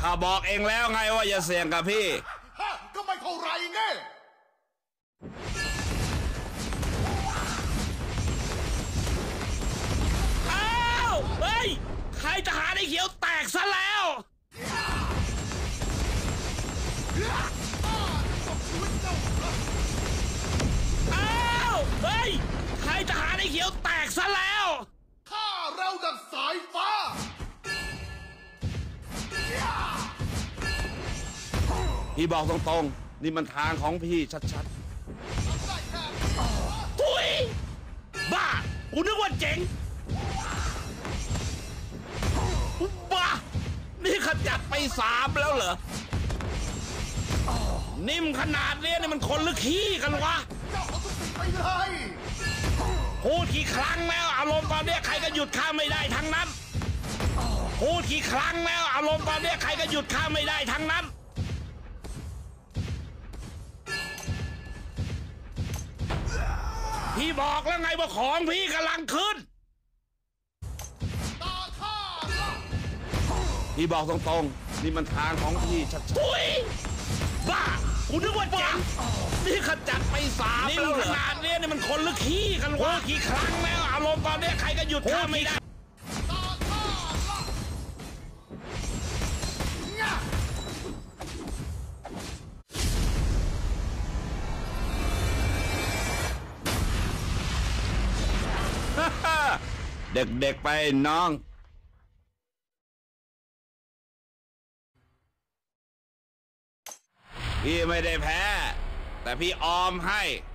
ข้าบอกเองแล้วไงว่าอย่าเสี่ยงกับพี่ก็ไม่เท่าไรไงอ้าวเฮ้ยใครทหารไอ้เขียวแตกซะแล้วอ้าวเฮ้ยใครทหารไอ้เขียวแตกซะแล้วข้าเร็วดังสายฟ้าพี่บอกตรงๆนี่มันทางของพี่ชัดๆทุยบ้ากูนึกว่าเจ๋งบ้านี่ขจัดไป3แล้วเหรอนิ่มขนาดนี้นี่มันคนหรือขี้กันวะเจ้าเอาทุกสิ่งไปเลยพูดกี่ครั้งแล้วอารมณ์ตอนนี้ใครก็หยุดข้าไม่ได้ทั้งนั้นพูดกี่ครั้งแล้วอารมณ์ตอนนี้ใครก็หยุดข้าไม่ได้ทั้งนั้นพี่บอกแล้วไงว่าของพี่กำลังขึ้นพี่บอกตรงๆนี่มันทางของพี่ชัดๆทุยบ้ากูนึกว่าเจ๋งนี่ขจัดไป3แล้วเหรอขนาดนี้นี่มันคนหรือขี้กันวะกี่ครั้งแล้วอารมณ์ตอนนี้ใครก็หยุดข้าไม่ได้เด็กๆไปน้องพี่ไม่ได้แพ้แต่พี่ออมให้